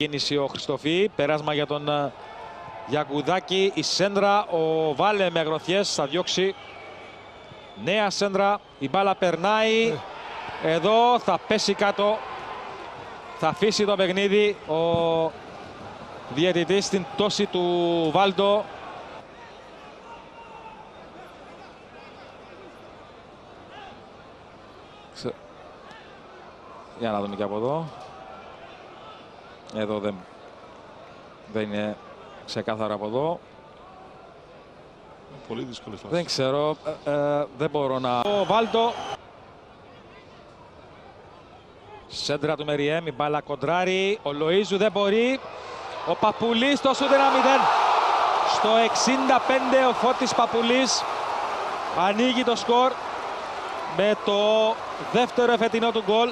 Κίνηση ο Χριστοφή, περάσμα για τον Γιακουδάκη, η σέντρα, ο Βάλε με αγροθιές, θα διώξει. Νέα σέντρα, η μπάλα περνάει, εδώ θα πέσει κάτω, θα αφήσει το παιχνίδι ο διαιτητής στην πτώση του Βάλτο. Για να δούμε και από εδώ. Εδώ δεν είναι ξεκάθαρο από εδώ. Πολύ δύσκολη φάση. Δεν ξέρω, δεν μπορώ να... Ο Βάλτο. Σέντρα του Μεριέμ, η μπάλα κοντράρει. Ο Λοΐζου δεν μπορεί. Ο Παπουλής στο σούτ 1-0. Στο 65 ο Φώτης Παπουλής ανοίγει το σκορ με το δεύτερο εφετινό του γκολ.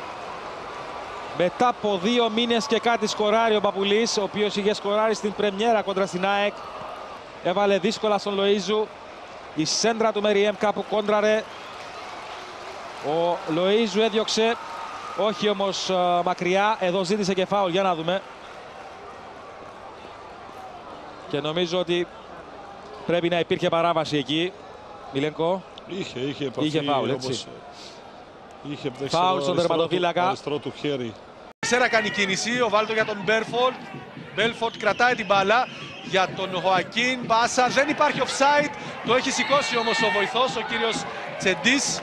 Μετά από 2 μήνες και κάτι σκοράρει ο Παπουλής, ο οποίος είχε σκοράρει στην πρεμιέρα κόντρα στην ΑΕΚ. Έβαλε δύσκολα στον Λοΐζου. Η σέντρα του Μεριέμ κάπου κόντραρε. Ο Λοΐζου έδιωξε, όχι όμως μακριά. Εδώ ζήτησε και φάουλ, για να δούμε. Και νομίζω ότι πρέπει να υπήρχε παράβαση εκεί. Μιλένκο. Είχε φάουλ, έτσι. Είχε φάουλ στον τερματοφύλακα. Αριστερό του χέρι. Σέρα κάνει κίνηση, ο Βάλτο για τον Μπέλφορτ. Μπέλφορτ κρατάει την μπάλα για τον Χοακίν. Πάσα, δεν υπάρχει offside. Το έχει σηκώσει όμως ο βοηθός, ο κύριος Τσεντής.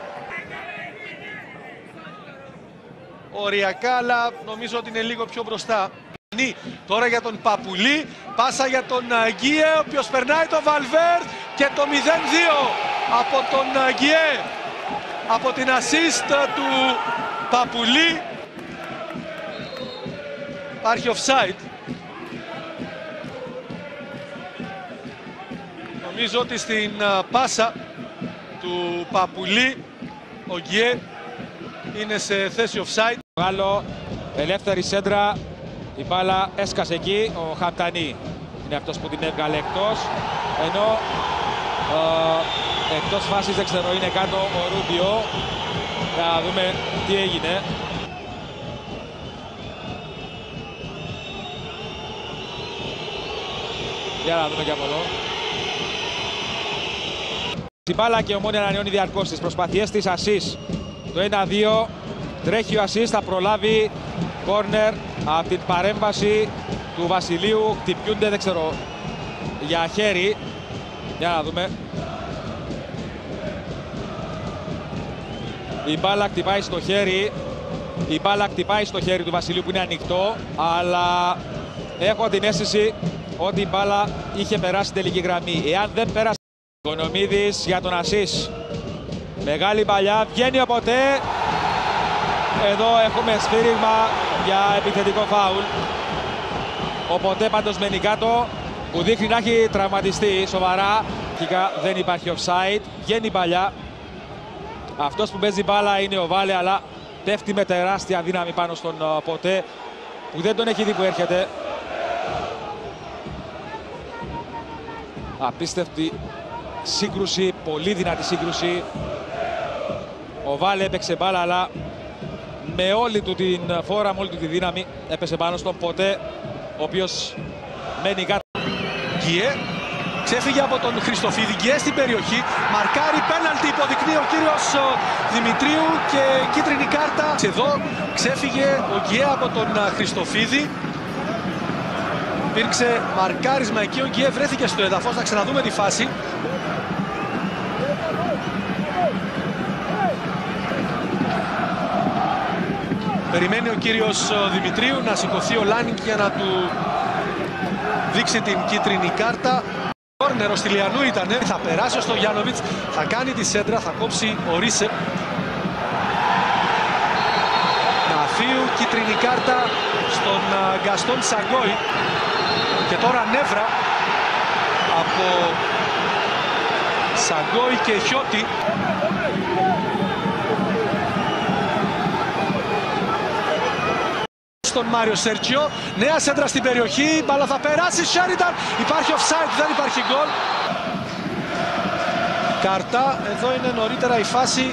Οριακά, αλλά νομίζω ότι είναι λίγο πιο μπροστά. Τώρα για τον Παπουλή. Πάσα για τον Γκιέ, ο οποίος περνάει τον Βαλβέρτ. Και το 0-2 από τον Γκιέ. Από την assist του Παπουλή. Υπάρχει offside. Νομίζω ότι στην πάσα του Παπουλή ο Γκιέ είναι σε θέση offside. Άλλο, ελεύθερη σέντρα. Η μπάλα έσκασε εκεί. Ο Χαμτανί είναι αυτός που την έβγαλε εκτός. Ενώ εκτός φάσης, δεν ξέρω, είναι κάτω ο Ρούμπιο. Να δούμε τι έγινε. Για να δούμε και από εδώ. Η μπάλα και η Ομόνοια ανανεώνει διαρκώς τις προσπαθειές της. Ασίς το 1-2. Τρέχει ο Ασίς, θα προλάβει κόρνερ από την παρέμβαση του Βασιλείου. Χτυπιούνται, δεν ξέρω, για χέρι. Για να δούμε. Η μπάλα χτυπάει στο χέρι. Η μπάλα χτυπάει στο χέρι του Βασιλείου που είναι ανοιχτό. Αλλά έχω την αίσθηση ότι η μπάλα είχε περάσει τελική γραμμή. Εάν δεν πέρασε, Οικονομίδης για τον Ασίς. Μεγάλη παλιά, βγαίνει οπότε. Εδώ έχουμε σφύριγμα για επιθετικό φάουλ. Οπότε πάντως μένει κάτω, που δείχνει να έχει τραυματιστεί σοβαρά. Αρχικά δεν υπάρχει offside, βγαίνει παλιά. Αυτός που παίζει μπάλα είναι ο Βάλε, αλλά πέφτει με τεράστια δύναμη πάνω στον Ποτέ, που δεν τον έχει δει που έρχεται. Απίστευτη σύγκρουση, πολύ δυνατή σύγκρουση. Ο Βάλε έπαιξε μπάλα, αλλά με όλη του την φόρα, με όλη του τη δύναμη έπεσε πάνω στον Ποτέ, ο οποίος μένει κάτω. Γκιέ ξέφυγε από τον Χριστοφίδη. Γκιέ στην περιοχή, μαρκάρει, πέναλτι υποδεικνύει ο κύριος Δημητρίου και κίτρινη κάρτα. Εδώ ξέφυγε ο Γκιέ από τον Χριστοφίδη. Υπήρξε μαρκάρισμα εκεί, ο Γκιέ βρέθηκε στο έδαφος. Να ξαναδούμε τη φάση. Περιμένει ο κύριος Δημητρίου να σηκωθεί ο Λάνινγκ για να του δείξει την κίτρινη κάρτα. Κόρνερ ο Στυλιανού ήτανε. Θα περάσει ο Στογιάνοβιτς, θα κάνει τη σέντρα, θα κόψει ο Ρίσε. Ναφίου, κίτρινη κάρτα στον Γκαστόν Σαγκόη. Και τώρα νεύρα από Σαγκόη και Χιώτη. Στον Μάριο Σέρτζιο, νέα σέντρα στην περιοχή, μπάλα θα περάσει, Σέριταν, υπάρχει offside, δεν υπάρχει γκολ. Κάρτα, εδώ είναι νωρίτερα η φάση,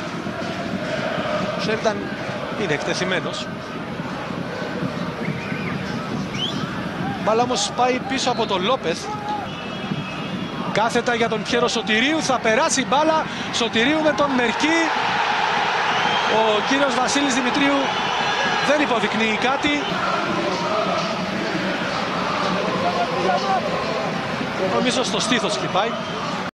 Σέριταν είναι εκτεθειμένος. Μπάλα όμως πάει πίσω από τον Λόπεθ. Κάθετα για τον Πιέρο Σωτηρίου, θα περάσει η μπάλα. Σωτηρίου με τον Μερκή. Ο κύριος Βασίλης Δημητρίου δεν υποδεικνύει κάτι. Νομίζω στο στήθος χτυπάει.